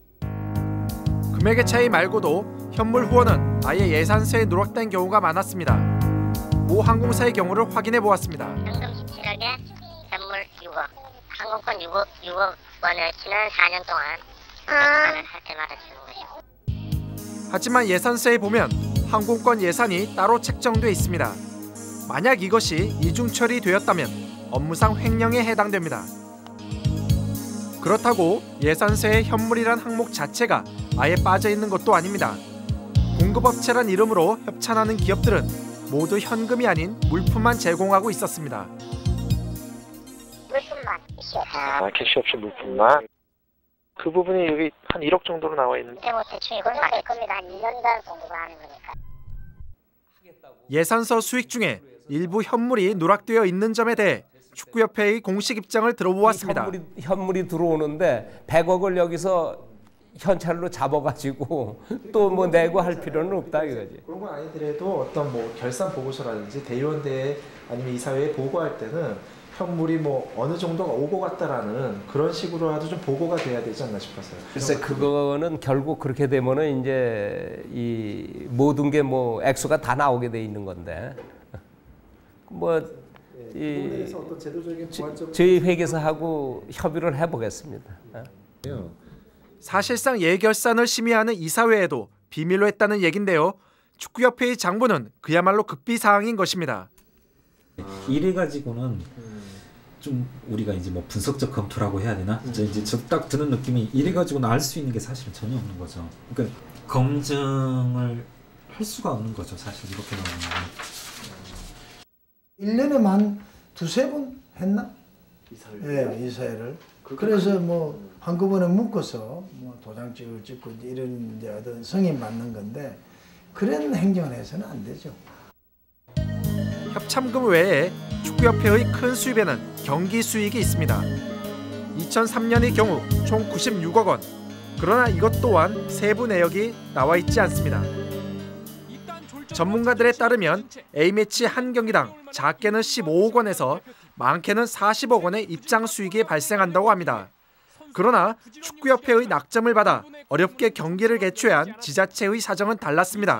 금액의 차이 말고도 현물 후원은 아예 예산서에 누락된 경우가 많았습니다. 모 항공사의 경우를 확인해 보았습니다. 현금 17억에 현물 6억. 항공권 6억 원을 지난 4년 동안 할 때마다 주는 거죠. 하지만 예산서에 보면 항공권 예산이 따로 책정돼 있습니다. 만약 이것이 이중 처리되었다면 업무상 횡령에 해당됩니다. 그렇다고 예산서에 현물이란 항목 자체가 아예 빠져 있는 것도 아닙니다. 공급업체란 이름으로 협찬하는 기업들은 모두 현금이 아닌 물품만 제공하고 있었습니다. 물품만. 캐시 없이 물품만. 그 부분이 여기 한 1억 정도로 나와 있는데. 대충 이건 맞을 겁니다. 한 2년간 공급을 하는 거니까. 예산서 수익 중에 일부 현물이 누락되어 있는 점에 대해 축구협회의 공식 입장을 들어보았습니다. 현물이 들어오는데 100억을 여기서 현찰로 잡아가지고 또 뭐 내고 할 필요는 없다 이거지. 그런 건 아니더라도 어떤 뭐 결산 보고서라든지 대의원대에 아니면 이사회에 보고할 때는 현물이 뭐 어느 정도가 오고 갔다라는 그런 식으로라도 좀 보고가 돼야 되지 않나 싶었어요. 글쎄 그거는 결국 그렇게 되면은 이제 이 모든 게 뭐 액수가 다 나오게 돼 있는 건데 뭐 이 저희 회계사하고 협의를 해보겠습니다. 사실상 예결산을 심의하는 이사회에도 비밀로 했다는 얘긴데요. 축구협회의 장부는 그야말로 극비사항인 것입니다. 이래 가지고는 좀 우리가 이제 뭐 분석적 검토라고 해야 되나? 이제 딱 드는 느낌이 이래 가지고는 알 수 있는 게 사실은 전혀 없는 거죠. 그러니까 검증을 할 수가 없는 거죠. 사실 이렇게 나오면. 1년에만 두세 번 했나? 이사회를. 그래서 뭐 한꺼번에 묶어서 뭐 도장증을 찍고 이런 이제 어떤 승인 받는 건데 그런 행정을 해서는 안 되죠. 협참금 외에 축구협회의 큰 수입에는 경기 수익이 있습니다. 2003년의 경우 총 96억 원. 그러나 이것 또한 세부 내역이 나와 있지 않습니다. 전문가들에 따르면 A매치 한 경기당 작게는 15억 원에서 많게는 40억 원의 입장 수익이 발생한다고 합니다. 그러나 축구협회의 낙점을 받아 어렵게 경기를 개최한 지자체의 사정은 달랐습니다.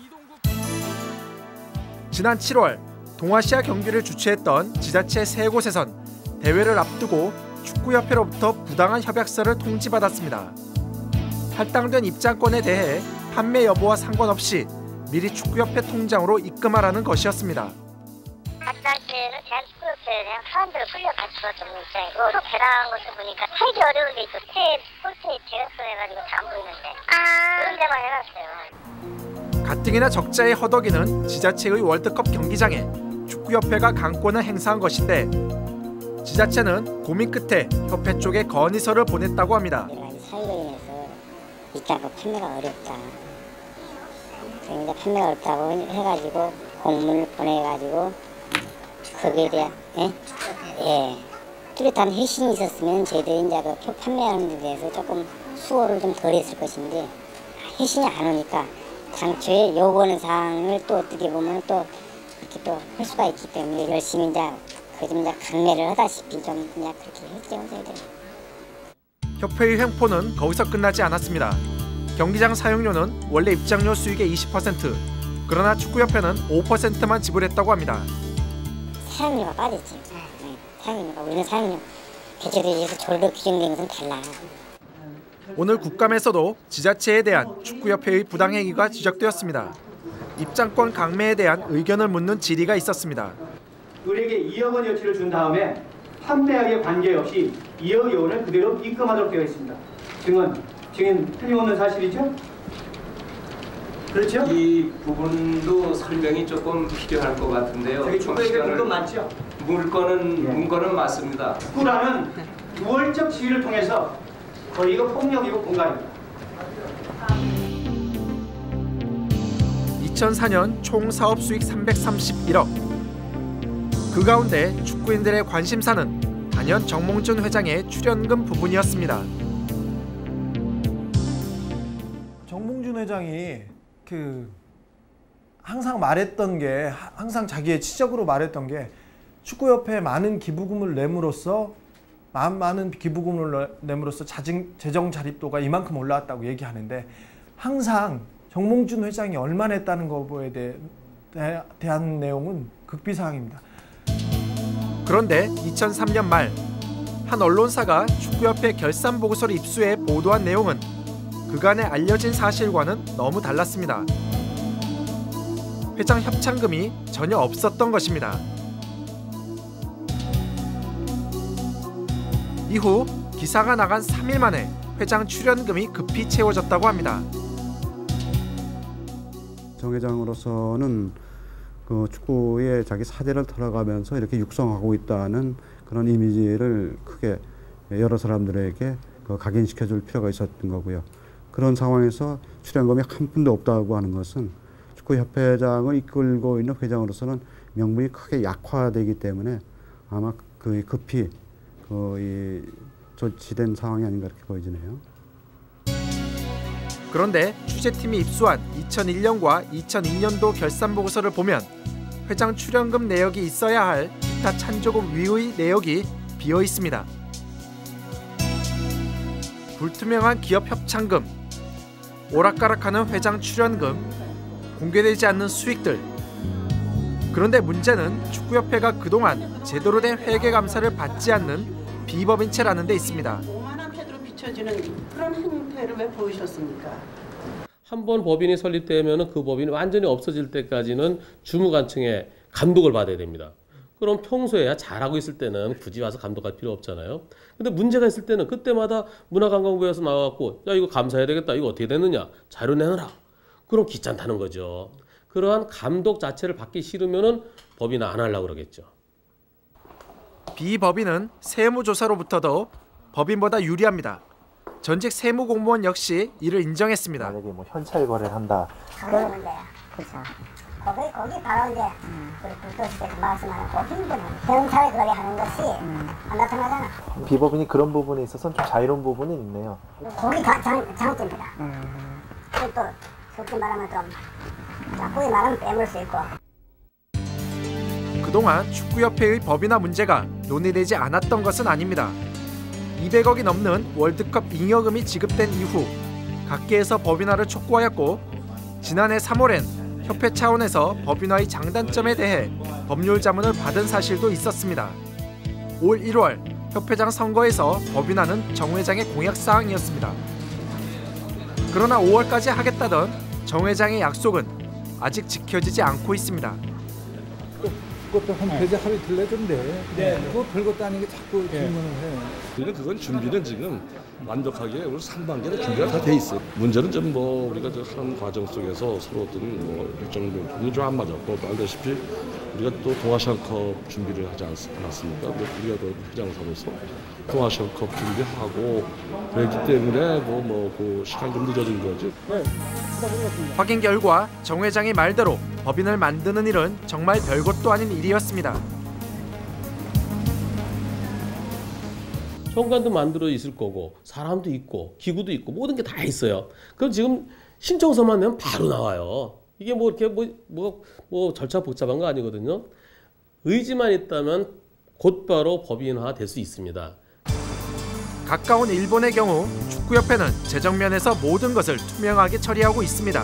지난 7월 동아시아 경기를 주최했던 지자체 3곳에선 대회를 앞두고 축구협회로부터 부당한 협약서를 통지받았습니다. 할당된 입장권에 대해 판매 여부와 상관없이 미리 축구협회 통장으로 입금하라는 것이었습니다. 그 당시에는 대한축구협회에 대한 사람들을 풀려갈 수밖에 없는 입장이고 또 배당한 것을 보니까 살기 어려운 데 있어. 폴트에 대여서 해가지고 다 안 보이는데 그런 데만 해놨어요. 가뜩이나 적자의 허덕이는 지자체의 월드컵 경기장에 축구협회가 강권을 행사한 것인데 지자체는 고민 끝에 협회 쪽에 건의서를 보냈다고 합니다. 사유로 인해서 입장권 판매가 어렵다. 그러니까 판매가 어렵다고 해가지고 공문을 보내가지고 거기에 대한 뚜렷한 회신이 있었으면 저희들이 이제 그 표 판매하는 데 대해서 조금 수고를 좀 덜 했을 것인데 회신이 안 오니까 당초에 요구하는 사항을 또 어떻게 보면 또 이렇게 또 할 수가 있기 때문에 열심히 이제 좀 강매를 하다시피 좀 그냥 그렇게 했죠 저희들. 협회의 횡포는 거기서 끝나지 않았습니다. 경기장 사용료는 원래 입장료 수익의 20%, 그러나 축구협회는 5%만 지불했다고 합니다. 사용료가 빠졌지. 사용료가 우리는 사용료 개체도에서 졸로 규정된 것은 달라. 오늘 국감에서도 지자체에 대한 축구협회의 부당행위가 지적되었습니다. 입장권 강매에 대한 의견을 묻는 질의가 있었습니다. 우리에게 2억 원 여치를 준 다음에 판매하기에 관계없이 2억 원을 그대로 입금하도록 되어 있습니다. 증인 틀림없는 사실이죠? 그렇죠? 이 부분도 설명이 조금 필요할 것 같은데요. 저기 축구에게 물건 많죠? 문건은 맞습니다. 축구라는 우월적 지위를 통해서 거의 이거 폭력이고 공간입니다. 2004년 총 사업 수익 331억. 그 가운데 축구인들의 관심사는 단연 정몽준 회장의 출연금 부분이었습니다. 정몽준 회장이 항상 말했던 게, 항상 자기의 지적으로 말했던 게, 축구협회에 많은 기부금을 내므로써 재정 자립도가 이만큼 올라왔다고 얘기하는데, 항상 정몽준 회장이 얼마 냈다는 거에 대한 내용은 극비사항입니다. 그런데 2003년 말 한 언론사가 축구협회 결산 보고서를 입수해 보도한 내용은 그간에 알려진 사실과는 너무 달랐습니다. 회장 협찬금이 전혀 없었던 것입니다. 이후 기사가 나간 3일 만에 회장 출연금이 급히 채워졌다고 합니다. 정 회장으로서는 그 축구의 자기 사대를 털어가면서 이렇게 육성하고 있다는 그런 이미지를 크게 여러 사람들에게 각인시켜줄 필요가 있었던 거고요. 그런 상황에서 출연금이 한 푼도 없다고 하는 것은 축구협회장을 이끌고 있는 회장으로서는 명분이 크게 약화되기 때문에 아마 급히 조치된 상황이 아닌가 이렇게 보여지네요. 그런데 취재팀이 입수한 2001년과 2002년도 결산 보고서를 보면 회장 출연금 내역이 있어야 할 기타 찬조금 위의 내역이 비어 있습니다. 불투명한 기업 협찬금, 오락가락하는 회장 출연금, 공개되지 않는 수익들. 그런데 문제는 축구협회가 그동안 제대로 된 회계감사를 받지 않는 비법인체라는 데 있습니다. 오만한 패드로 비춰지는 그런 행태를 왜 보이셨습니까? 한 번 법인이 설립되면 그 법인이 완전히 없어질 때까지는 주무관청의 감독을 받아야 됩니다. 그럼 평소에야 잘하고 있을 때는 굳이 와서 감독할 필요 없잖아요. 근데 문제가 있을 때는 그때마다 문화관광부에서 나와갖고 야 이거 감사해야 되겠다. 이거 어떻게 됐느냐. 자료 내놔라. 그럼 귀찮다는 거죠. 그러한 감독 자체를 받기 싫으면은 법인 안 하려고 그러겠죠. 비법인은 세무조사로부터도 법인보다 유리합니다. 전직 세무공무원 역시 이를 인정했습니다. 만약에 뭐 현찰 거래를 한다. 그런 문제야. 그렇죠. 거기 바로 이제 불도시에서 말씀하는 그 힘든 현찰 거래하는 것이 안 나타나잖아. 비법인이 그런 부분에 있어서는 좀 자유로운 부분이 있네요. 거기 장점입니다. 그리고 또 솔직히 말하면 좀 자꾸히 말하면 빼물 수 있고. 그동안 축구협회의 법인화 문제가 논의되지 않았던 것은 아닙니다. 200억이 넘는 월드컵 잉여금이 지급된 이후 각계에서 법인화를 촉구하였고 지난해 3월엔 협회 차원에서 법인화의 장단점에 대해 법률 자문을 받은 사실도 있었습니다. 올 1월 협회장 선거에서 법인화는 정 회장의 공약사항이었습니다. 그러나 5월까지 하겠다던 정 회장의 약속은 아직 지켜지지 않고 있습니다. 그것도 홈페이지 하루 들려준대. 그거 별것도 아닌 게 자꾸 질문을 해. 우리는 그건 준비는 지금 완벽하게 우리 3단계로 준비가 다 돼 있어요. 문제는 좀 우리가 하는 과정 속에서 서로 어떤 일정 부분이 좀 안 맞았고 또 알다시피 우리가 또 동아시안컵 준비를 하지 않았습니까? 우리가 또 회장사로서 동아시안컵 준비하고 그랬기 때문에 그 시간이 좀 늦어진 거지. 확인 결과 정 회장의 말대로 법인을 만드는 일은 정말 별것도 아닌 일이었습니다. 현관도 만들어 있을 거고 사람도 있고 기구도 있고 모든 게 다 있어요. 그럼 지금 신청서만 내면 바로 나와요. 이게 뭐 이렇게 뭐 절차 복잡한 거 아니거든요. 의지만 있다면 곧바로 법인화 될 수 있습니다. 가까운 일본의 경우 축구협회는 재정면에서 모든 것을 투명하게 처리하고 있습니다.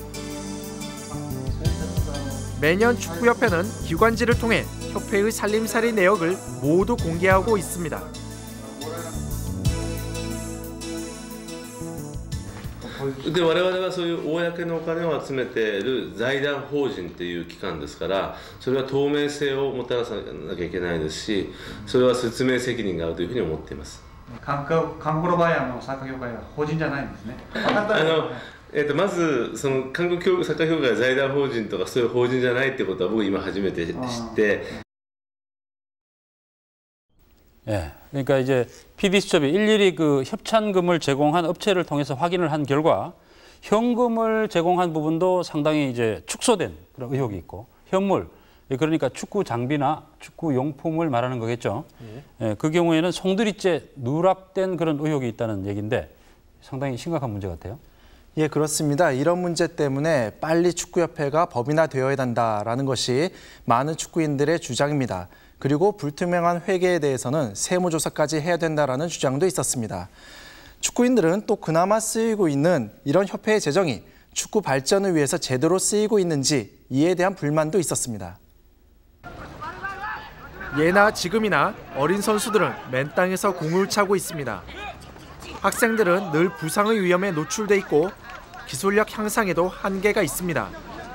매년 축구협회는 기관지를 통해 협회의 살림살이 내역을 모두 공개하고 있습니다. で我々はそういう公のお金を集めている財団法人という機関ですから、それは透明性をもたらさなきゃいけないですし、それは説明責任があるというふうに思っています。 韓国の場合はサッカー協会は法人じゃないんですね。 まずその韓国サッカー協会が財団法人とかそういう法人じゃないってことは僕今初めて知って。 예, 그러니까 이제 PD수첩이 일일이 그 협찬금을 제공한 업체를 통해서 확인을 한 결과 현금을 제공한 부분도 상당히 이제 축소된 그런 의혹이 있고 현물, 그러니까 축구 장비나 축구 용품을 말하는 거겠죠. 예, 그 경우에는 송두리째 누락된 그런 의혹이 있다는 얘기인데 상당히 심각한 문제 같아요. 예, 그렇습니다. 이런 문제 때문에 빨리 축구협회가 법인화되어야 한다라는 것이 많은 축구인들의 주장입니다. 그리고 불투명한 회계에 대해서는 세무조사까지 해야 된다라는 주장도 있었습니다. 축구인들은 또 그나마 쓰이고 있는 이런 협회의 재정이 축구 발전을 위해서 제대로 쓰이고 있는지 이에 대한 불만도 있었습니다. 예나 지금이나 어린 선수들은 맨 땅에서 공을 차고 있습니다. 학생들은 늘 부상의 위험에 노출돼 있고 기술력 향상에도 한계가 있습니다.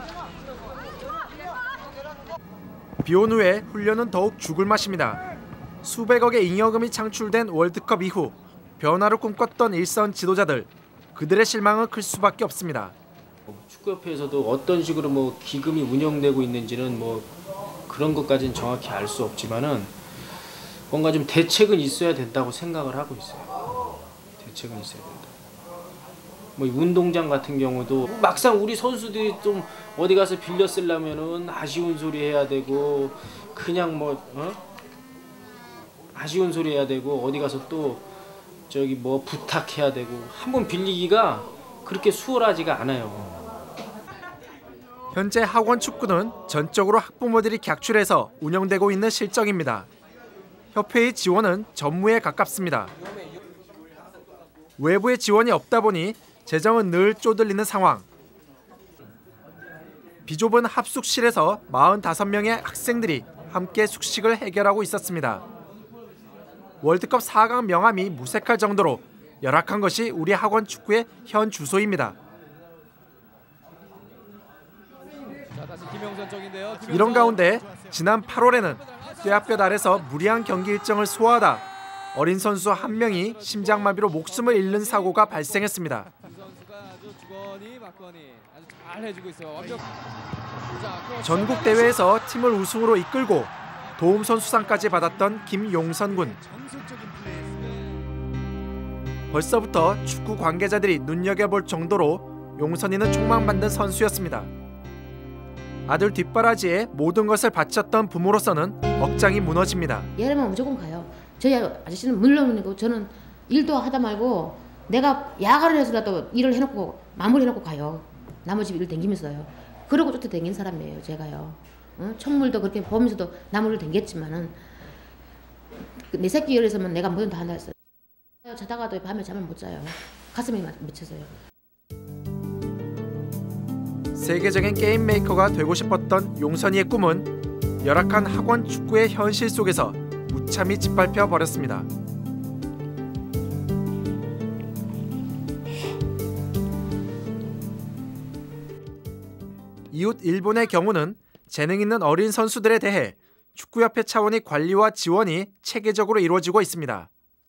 비온 후에 훈련은 더욱 죽을 맛입니다. 수백억의 잉여금이 창출된 월드컵 이후 변화를 꿈꿨던 일선 지도자들, 그들의 실망은 클 수밖에 없습니다. 축구협회에서도 어떤 식으로 뭐 기금이 운영되고 있는지는 뭐 그런 것까지는 정확히 알 수 없지만은 뭔가 좀 대책은 있어야 된다고 생각을 하고 있어요. 대책은 있어야 된다. 뭐 운동장 같은 경우도 막상 우리 선수들이 좀 어디 가서 빌려 쓰려면은 아쉬운 소리 해야 되고 그냥 뭐 아쉬운 소리 해야 되고 어디 가서 또 저기 뭐 부탁해야 되고 한번 빌리기가 그렇게 수월하지가 않아요. 현재 학원 축구는 전적으로 학부모들이 객출해서 운영되고 있는 실정입니다. 협회의 지원은 전무에 가깝습니다. 외부의 지원이 없다 보니 재정은 늘 쪼들리는 상황. 비좁은 합숙실에서 45명의 학생들이 함께 숙식을 해결하고 있었습니다. 월드컵 4강 명함이 무색할 정도로 열악한 것이 우리 학원 축구의 현 주소입니다. 이런 가운데 지난 8월에는 뙤약볕 아래서 무리한 경기 일정을 소화하다 어린 선수 한 명이 심장마비로 목숨을 잃는 사고가 발생했습니다. 전국 대회에서 팀을 우승으로 이끌고 도움 선수상까지 받았던 김용선 군. 벌써부터 축구 관계자들이 눈여겨볼 정도로 용선이는 촉망받는 선수였습니다. 아들 뒷바라지에 모든 것을 바쳤던 부모로서는 억장이 무너집니다. 얘라면 무조건 가요. 저희 아저씨는 물론이고 저는 일도 하다 말고 내가 야간을 해서라도 일을 해놓고 마무리해놓고 가요. 나머지 일 댕기면서요. 그러고 쫓아다닌 사람이에요, 제가요. 청물도 그렇게 보면서도 나무를 댕겼지만은 내 새끼 열에서만 내가 뭐든 다 한다 했어요. 자다가도 밤에 잠을 못 자요. 가슴이 미쳐서요. 세계적인 게임 메이커가 되고 싶었던 용선이의 꿈은 열악한 학원 축구의 현실 속에서 무참히 짓밟혀 버렸습니다. 이웃 일본의 경우는 재능 있는 어린 선수들에 대해 축구협회 차원의 관리와 지원이 체계적으로 이루어지고 있습니다.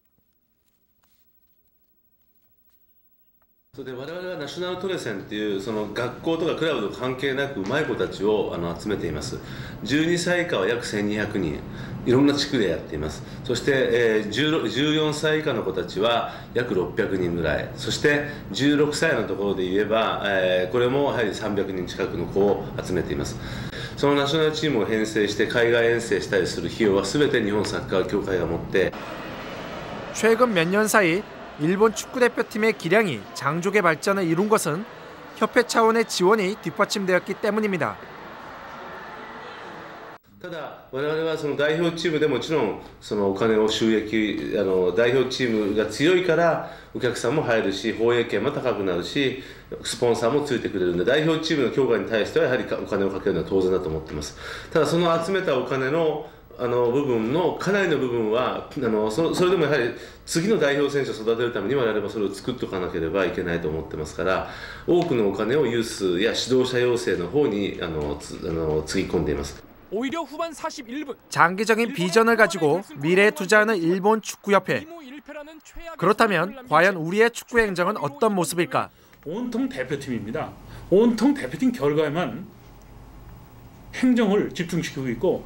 我々はナショナルトレセンっていうその学校とかクラブと関係なくうまい子たちを集めています。12歳以下は約1200人、いろんな地区でやっています。そして、14歳以下の子たちは約600人ぐらい、そして16歳のところで言えば、これもやはり300人近くの子を集めています。そのナショナルチームを編成して海外遠征したりする費用は全て日本サッカー協会が持って。 최근 몇 년 사이 일본 축구대표팀의 기량이 장족의 발전을 이룬 것은 협회 차원의 지원이 뒷받침되었기 때문입니다. ただ我々はその代表チームでもちろんそのお金を収益代表チームが強いからお客さんも入るし放映権も高くなるしスポンサーもついてくれるんで代表チームの強化に対してはやはりお金をかけるのは当然だと思っています。ただその集めたお金の部分のかなりの部分はそれでもやはり次の代表選手を育てるために我々はそれを作っておかなければいけないと思ってますから多くのお金をユースや指導者養成の方につぎ込んでいます。 오히려 후반 41분 장기적인 비전을 가지고 미래에 투자하는 일본 축구협회. 그렇다면 과연 우리의 축구 행정은 어떤 모습일까? 온통 대표팀입니다. 온통 대표팀 결과에만 행정을 집중시키고 있고,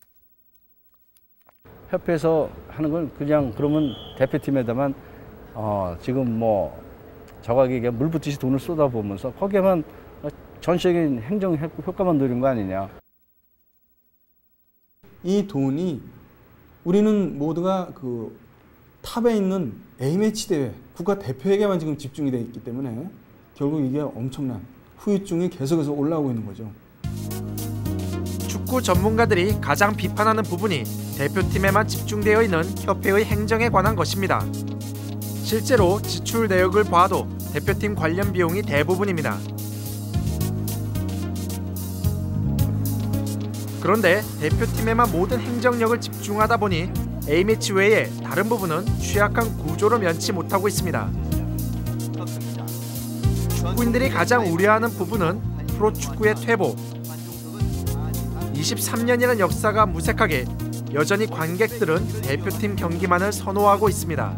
협회에서 하는 건 그냥 그러면 대표팀에다만 지금 뭐 저가게 물 붓듯이 돈을 쏟아부으면서 거기에만 전체적인 행정 효과만 노린 거 아니냐. 이 돈이 우리는 모두가 그 탑에 있는 A매치 대회 국가 대표에게만 지금 집중이 되어 있기 때문에 결국 이게 엄청난 후유증이 계속해서 올라오고 있는 거죠. 축구 전문가들이 가장 비판하는 부분이 대표팀에만 집중되어 있는 협회의 행정에 관한 것입니다. 실제로 지출 내역을 봐도 대표팀 관련 비용이 대부분입니다. 그런데 대표팀에만 모든 행정력을 집중하다 보니 A매치 외에 다른 부분은 취약한 구조로 면치 못하고 있습니다. 축구인들이 가장 우려하는 부분은 프로축구의 퇴보. 23년이라는 역사가 무색하게 여전히 관객들은 대표팀 경기만을 선호하고 있습니다.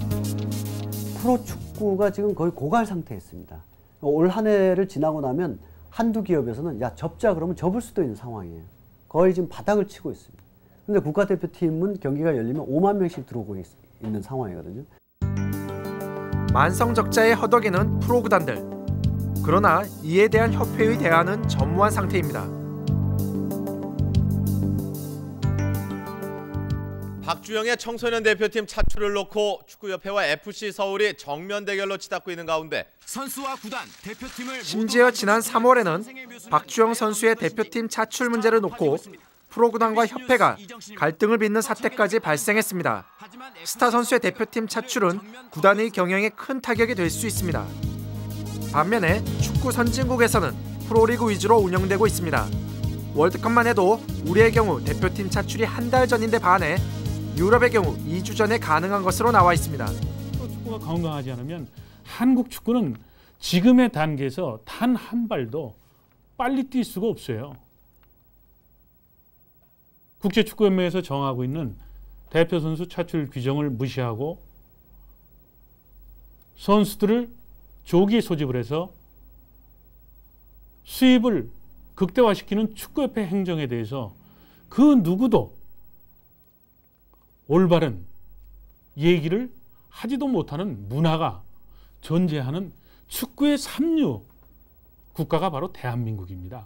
프로축구가 지금 거의 고갈 상태에 있습니다. 올 한 해를 지나고 나면 한두 기업에서는 야 접자 그러면 접을 수도 있는 상황이에요. 거의 지금 바닥을 치고 있습니다. 근데 국가대표팀은 경기가 열리면 5만 명씩 들어오고 있는 상황이거든요. 만성적자에 허덕이는 프로구단들. 그러나 이에 대한 협회의 대안은 전무한 상태입니다. 박주영의 청소년 대표팀 차출을 놓고 축구협회와 FC 서울이 정면 대결로 치닫고 있는 가운데 선수와 구단, 대표팀을 심지어 지난 3월에는 박주영 선수의 대표팀 차출 문제를 놓고 프로구단과 협회가 갈등을 빚는 사태까지 발생했습니다. 스타 선수의 대표팀 차출은 구단의 경영에 큰 타격이 될 수 있습니다. 반면에 축구 선진국에서는 프로리그 위주로 운영되고 있습니다. 월드컵만 해도 우리의 경우 대표팀 차출이 한 달 전인데 반해 유럽의 경우 2주 전에 가능한 것으로 나와 있습니다. 축구가 건강하지 않으면 한국 축구는 지금의 단계에서 단 한 발도 빨리 뛸 수가 없어요. 국제축구연맹에서 정하고 있는 대표 선수 차출 규정을 무시하고 선수들을 조기 소집을 해서 수입을 극대화시키는 축구협회 행정에 대해서 그 누구도 올바른 얘기를 하지도 못하는 문화가 존재하는 축구의 삼류 국가가 바로 대한민국입니다.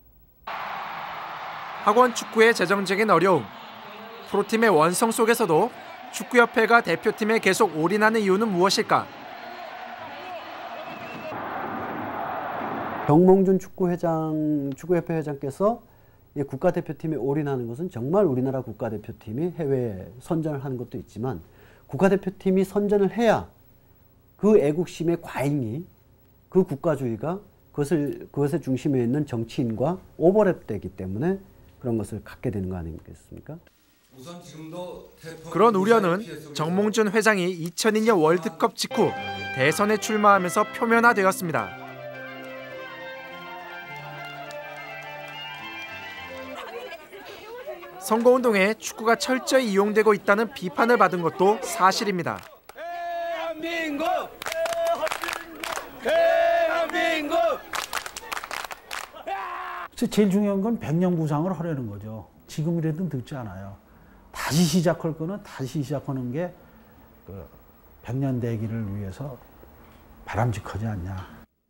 학원 축구의 재정적인 어려움, 프로팀의 원성 속에서도 축구협회가 대표팀에 계속 올인하는 이유는 무엇일까? 정몽준 축구협회 회장께서 이 국가대표팀에 올인하는 것은 정말 우리나라 국가대표팀이 해외에 선전을 하는 것도 있지만 국가대표팀이 선전을 해야 그 애국심의 과잉이 그 국가주의가 그것의 중심에 있는 정치인과 오버랩되기 때문에 그런 것을 갖게 되는 거 아니겠습니까? 그런 우려는 정몽준 회장이 2002년 월드컵 직후 대선에 출마하면서 표면화되었습니다. 선거운동에 축구가 철저히 이용되고 있다는 비판을 받은 것도 사실입니다. 대한민국! 대한민국! 제일 중요한 건 백년부상을 하려는 거죠. 지금이라도 늦지 않아요. 다시 시작할 거는 다시 시작하는 게 그 백년 대기를 위해서 바람직하지 않냐.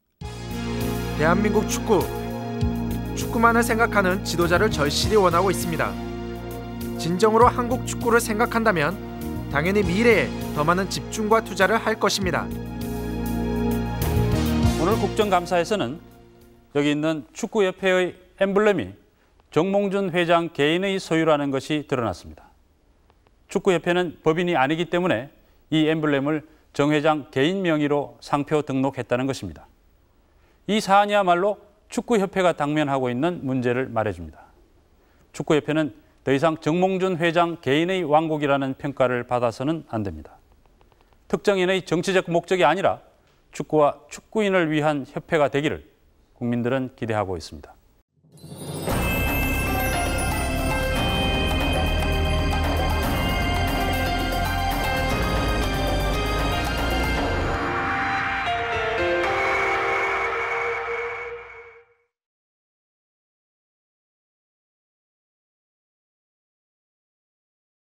대한민국 축구만을 생각하는 지도자를 절실히 원하고 있습니다. 진정으로 한국 축구를 생각한다면 당연히 미래에 더 많은 집중과 투자를 할 것입니다. 오늘 국정감사에서는 여기 있는 축구협회의 엠블렘이 정몽준 회장 개인의 소유라는 것이 드러났습니다. 축구협회는 법인이 아니기 때문에 이 엠블렘을 정 회장 개인 명의로 상표 등록했다는 것입니다. 이 사안이야말로 축구협회가 당면하고 있는 문제를 말해줍니다. 축구협회는 더 이상 정몽준 회장 개인의 왕국이라는 평가를 받아서는 안 됩니다. 특정인의 정치적 목적이 아니라 축구와 축구인을 위한 협회가 되기를 국민들은 기대하고 있습니다.